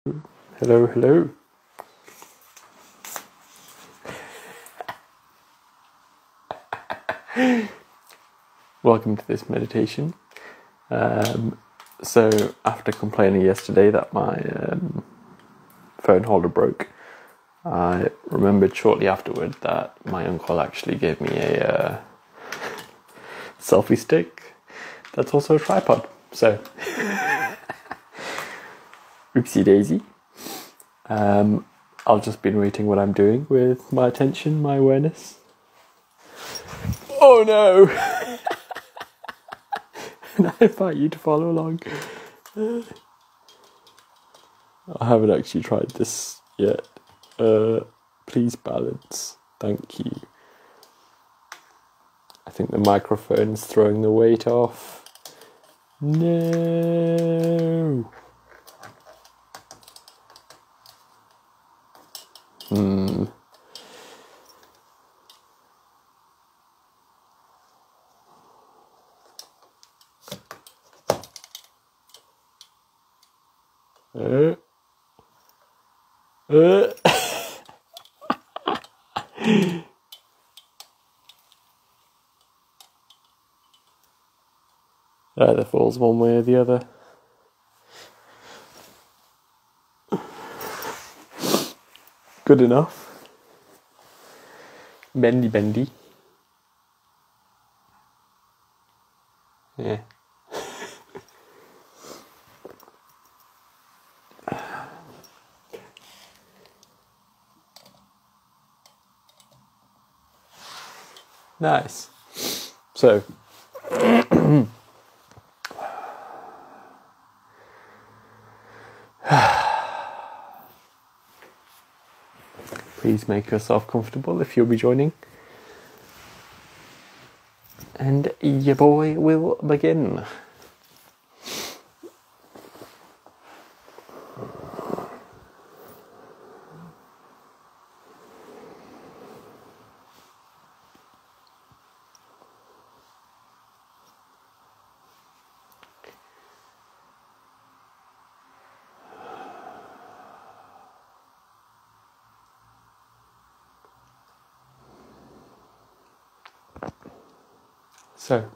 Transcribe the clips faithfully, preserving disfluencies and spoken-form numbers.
Hello, hello. Welcome to this meditation. Um, so, after complaining yesterday that my um, phone holder broke, I remembered shortly afterward that my uncle actually gave me a uh, selfie stick that's also a tripod. So, oopsie daisy. Um, I've just been rating what I'm doing with my attention, my awareness. Oh no! And I invite you to follow along. I haven't actually tried this yet. Uh, please balance. Thank you. I think the microphone's throwing the weight off. No. Hmm. Uh. Uh. Either falls one way or the other. Good enough. Bendy bendy. Yeah. Nice. So, please make yourself comfortable if you'll be joining. And your boy will begin. So,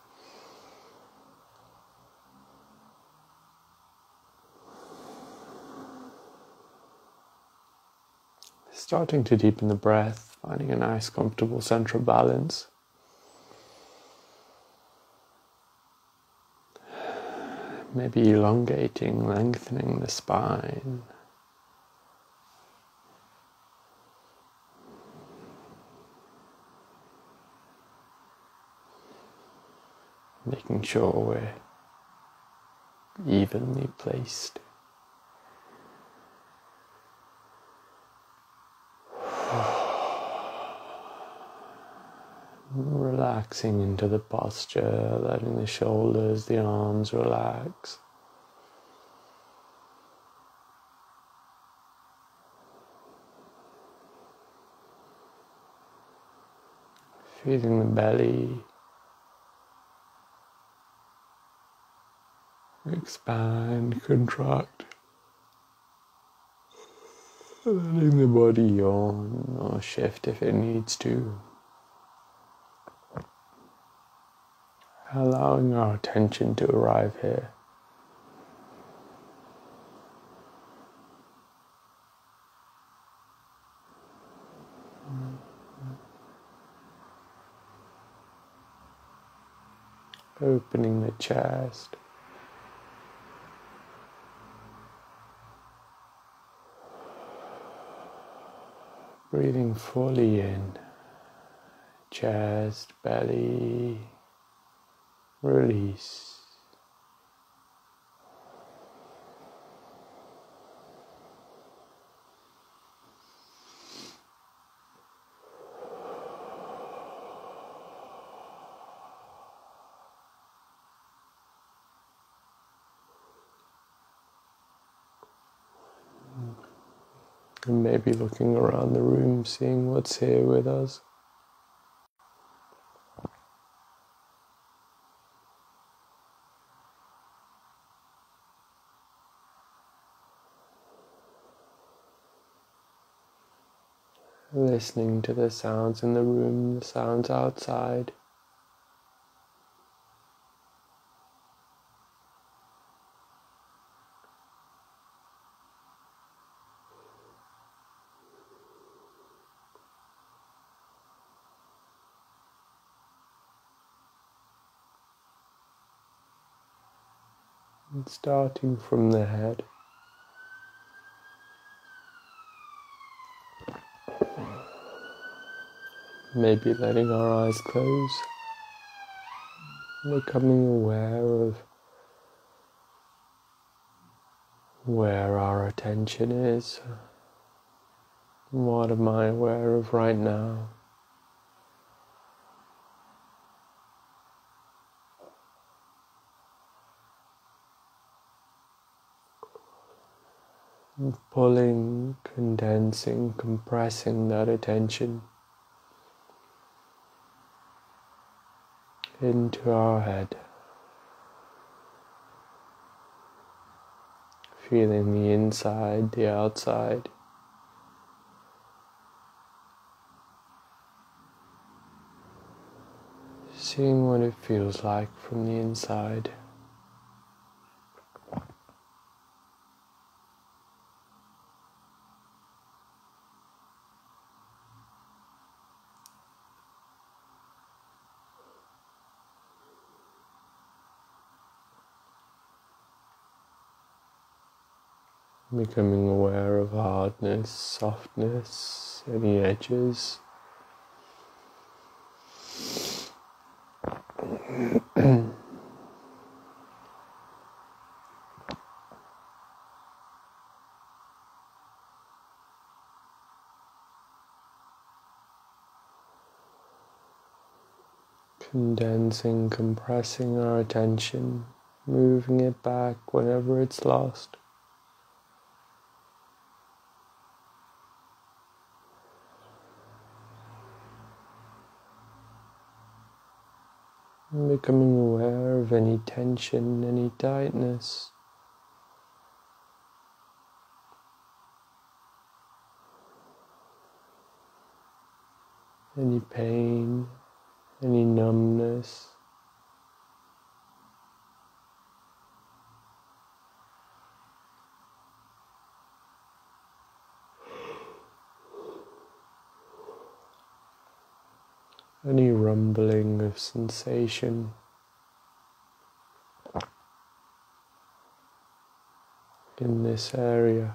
starting to deepen the breath, finding a nice, comfortable central balance. Maybe elongating, lengthening the spine. Making sure we're evenly placed. Relaxing into the posture, letting the shoulders, the arms relax. Feeling the belly expand, contract. Letting the body yawn or shift if it needs to. Allowing our attention to arrive here. Opening the chest. Breathing fully in. Chest, belly, release. And maybe looking around the room, seeing what's here with us. listening to the sounds in the room, the sounds outside. And starting from the head, maybe letting our eyes close, becoming aware of where our attention is. What am I aware of right now? Pulling, condensing, compressing that attention into our head. Feeling the inside, the outside. Seeing what it feels like from the inside. Becoming aware of hardness, softness, any edges. Condensing, compressing our attention, moving it back whenever it's lost. Becoming aware of any tension, any tightness. Any pain, any numbness. Any rumbling of sensation. In this area.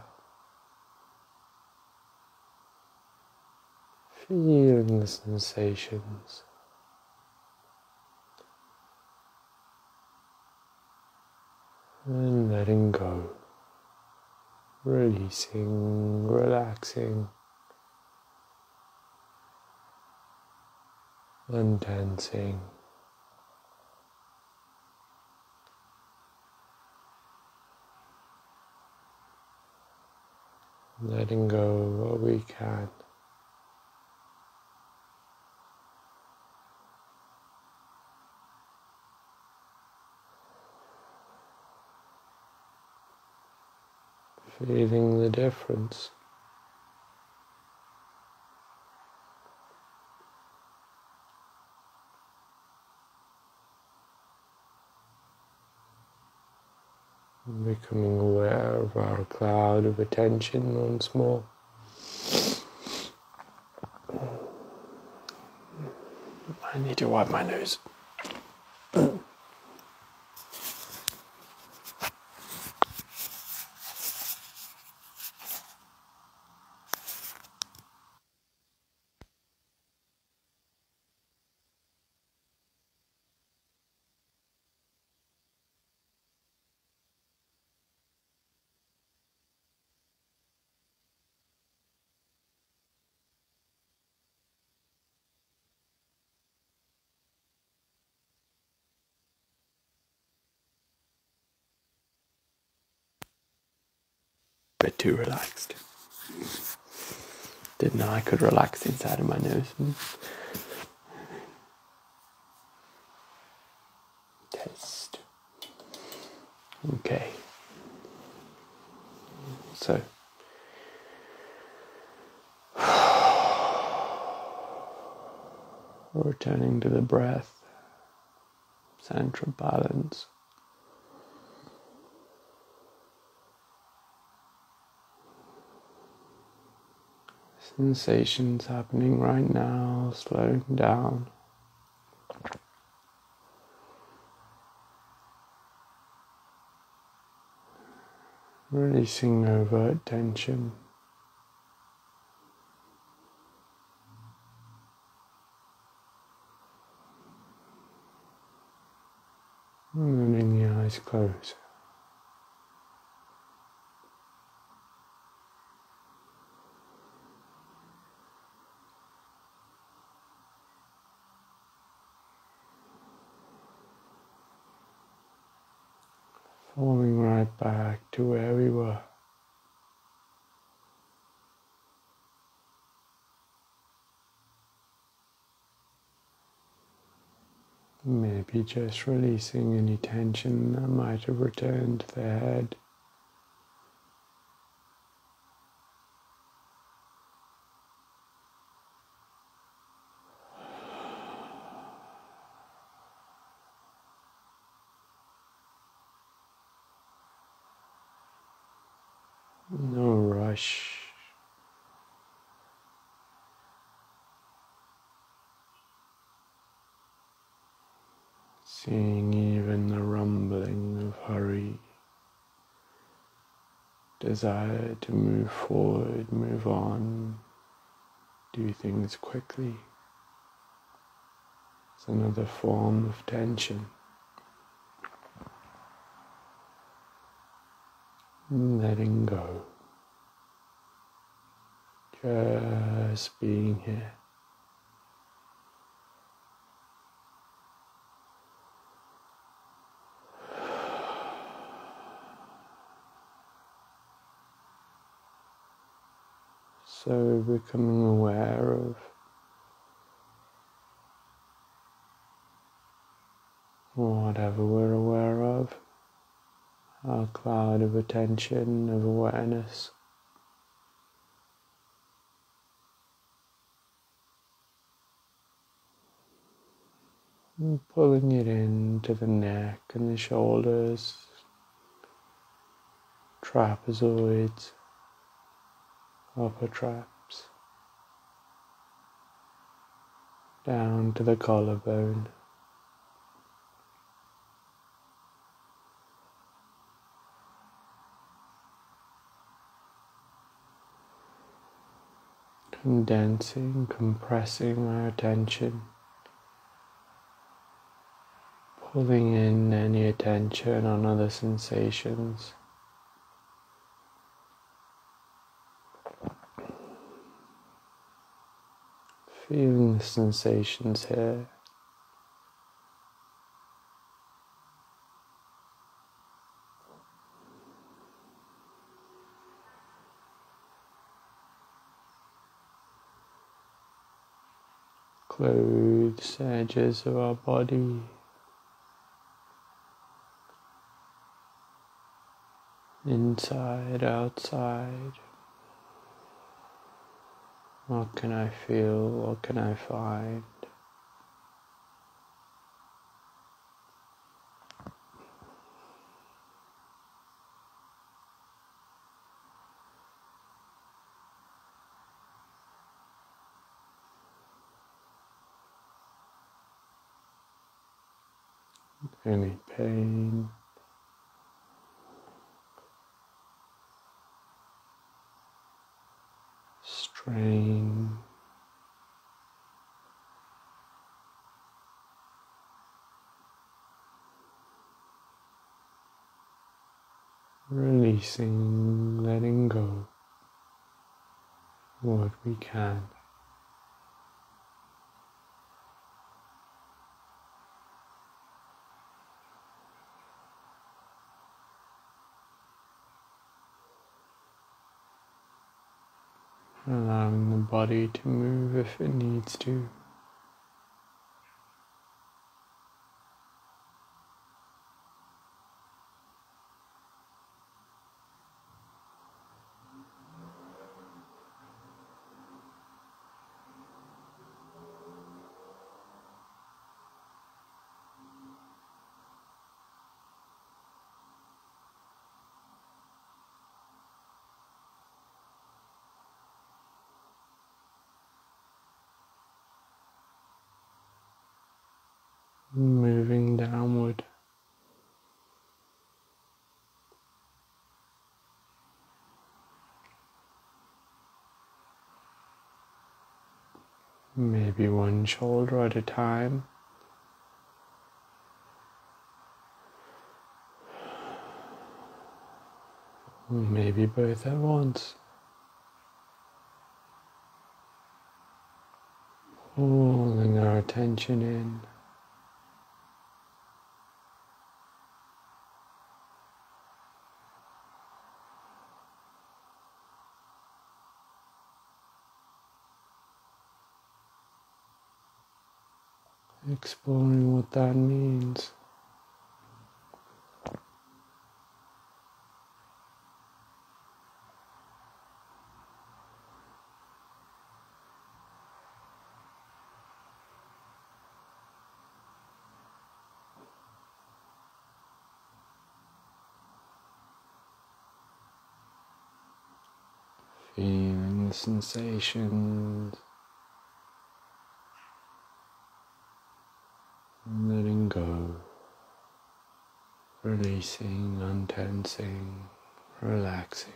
Feeling the sensations. And letting go. Releasing, relaxing. Untensing. Letting go what we can. Feeling the difference. Becoming aware of our cloud of attention once more. I need to wipe my nose. Bit too relaxed. Didn't know I could relax inside of my nose. Test. Okay. So returning to the breath, central balance. Sensations happening right now, slowing down. Releasing overt tension. And letting the eyes close. Falling right back to where we were. Maybe just releasing any tension that might have returned to the head. No rush. Seeing even the rumbling of hurry, desire to move forward, move on, do things quickly. It's another form of tension. Letting go. Just being here. So becoming aware of whatever we're aware of, our cloud of attention, of awareness. And pulling it into the neck and the shoulders, trapezoids, upper traps, down to the collarbone. Condensing, compressing our attention, pulling in any attention on other sensations. Feeling the sensations here. Clothes, edges of our body. Inside, outside. What can I feel? What can I find? Any pain? Strain? Releasing, letting go what we can. Allowing the body to move if it needs to. maybe one shoulder at a time. Or maybe both at once. Pulling our attention in. Exploring what that means. Feeling the sensations, letting go, releasing, untensing, relaxing.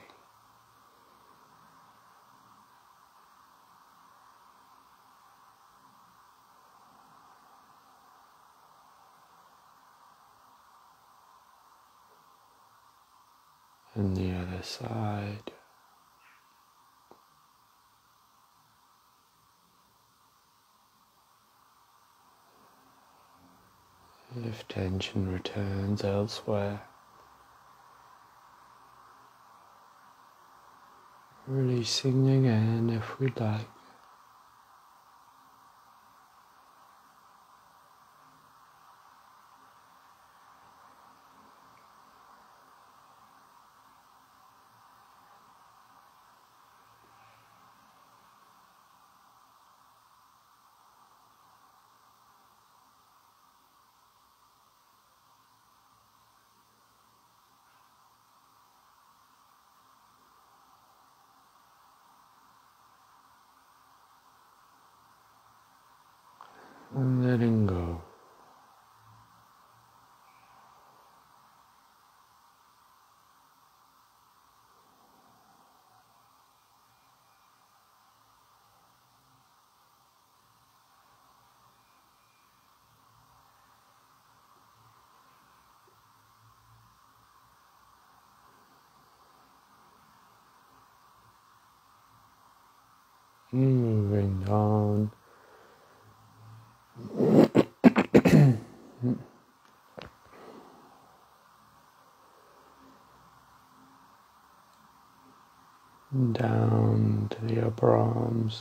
And the other side. If tension returns elsewhere, releasing again if we'd like. And letting go. Moving down. Down to the upper arms.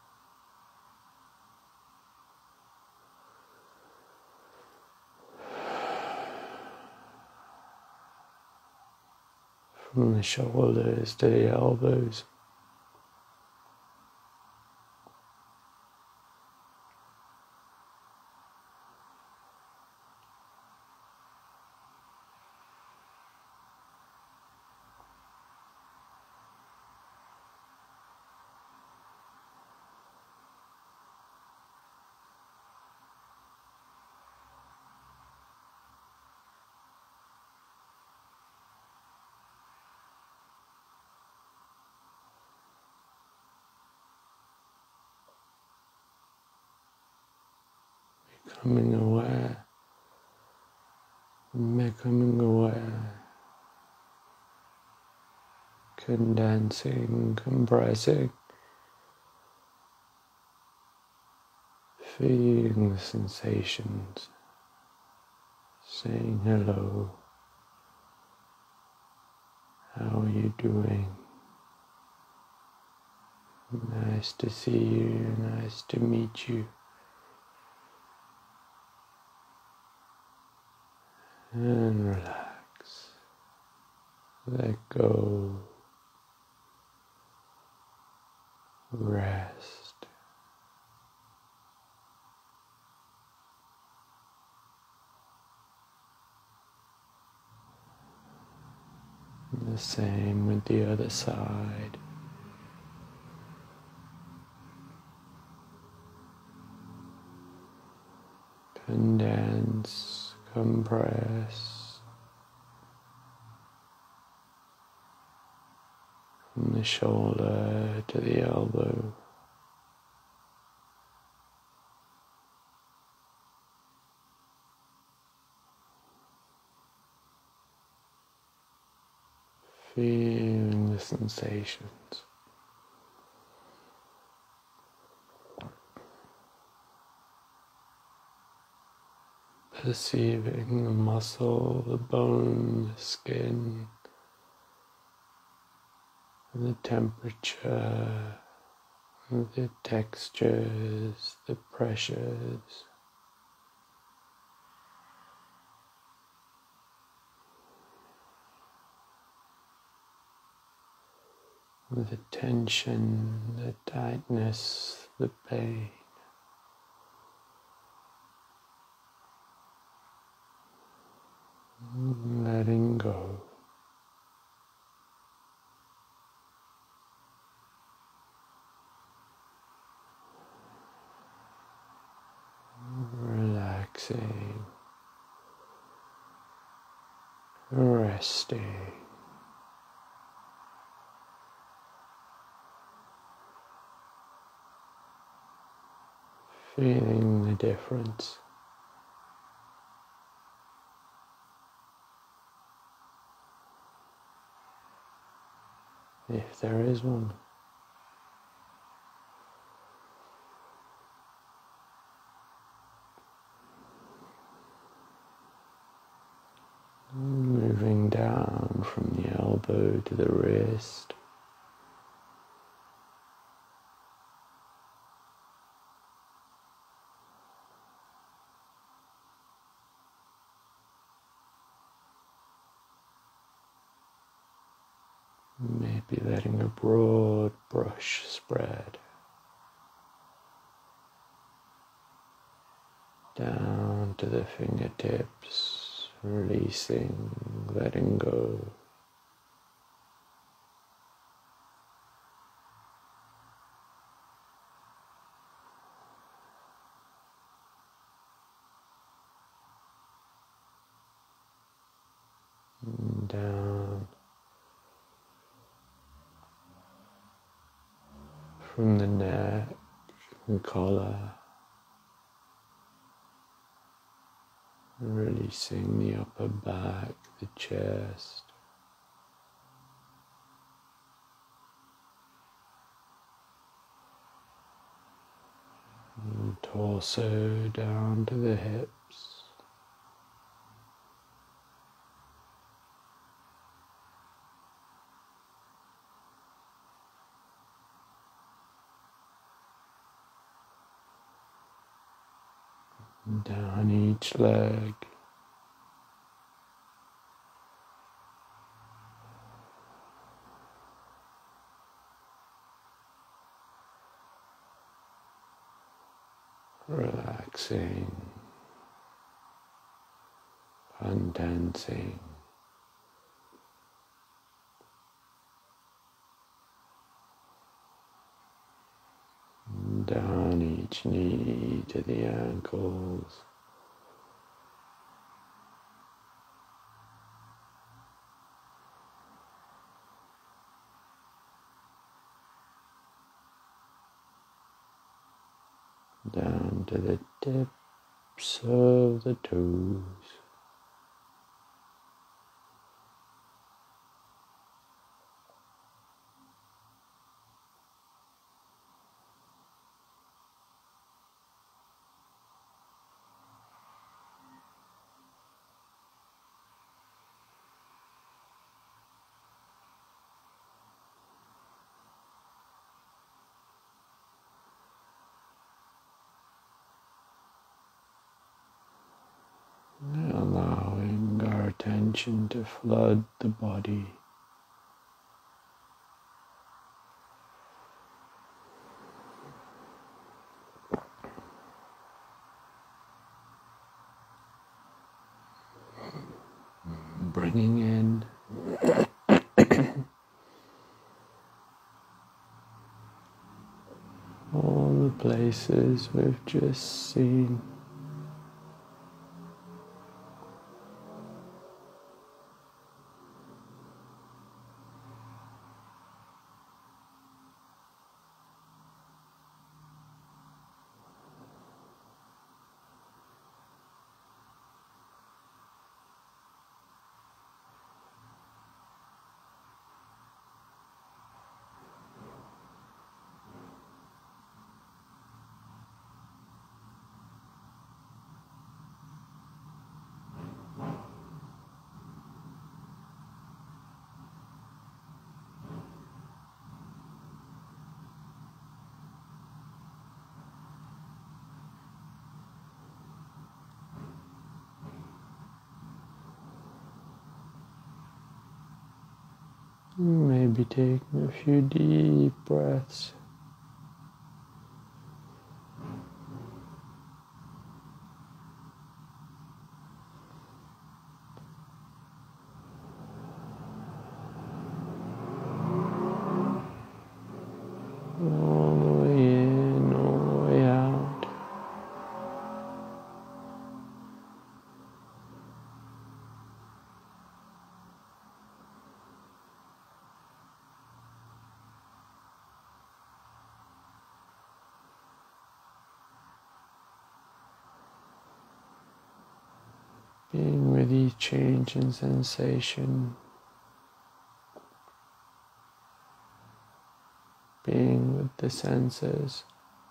From the shoulders to the elbows. Becoming aware, becoming aware, condensing, compressing, feeling the sensations, saying hello, how are you doing? Nice to see you, nice to meet you. And relax, let go, rest. And the same with the other side. Condense, compress. From the shoulder to the elbow. sensations. Perceiving the muscle, the bone, the skin, and the temperature, the textures, the pressures. The tension, the tightness, the pain. Letting go. Relaxing. Resting. Feeling the difference. If there is one. Moving down from the elbow to the wrist. Maybe letting a broad brush spread down to the fingertips, releasing, letting go. And down from the neck and collar, releasing the upper back, the chest, and torso down to the hips. Down each leg, relaxing, condensing. Down each knee to the ankles. Down to the tips of the toes. Allowing our attention to flood the body. Bringing in all the places we've just seen. Maybe taking a few deep breaths. All the way in, all the way out. Being with each change in sensation. Being with the senses.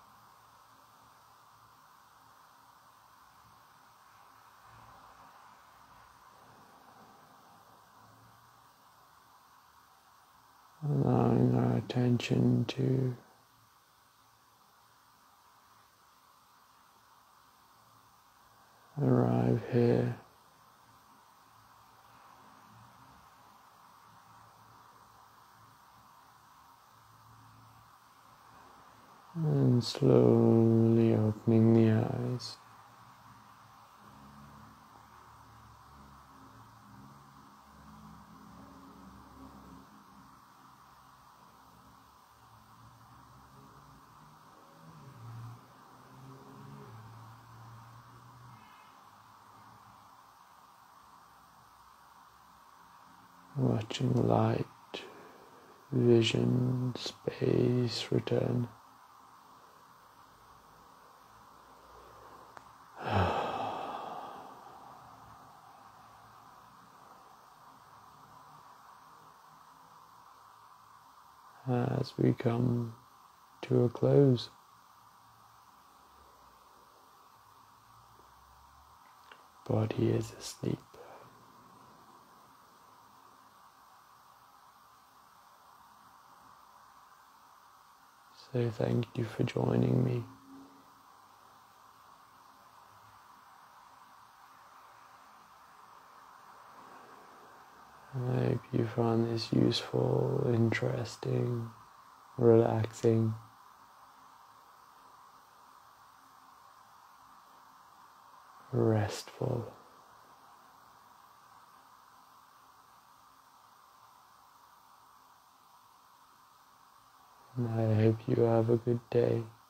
Allowing our attention to arrive here. And slowly opening the eyes. Watching light, vision, space return. As we come to a close. Body is asleep. So thank you for joining me. I hope you found this useful, interesting, relaxing. Restful. And I hope you have a good day.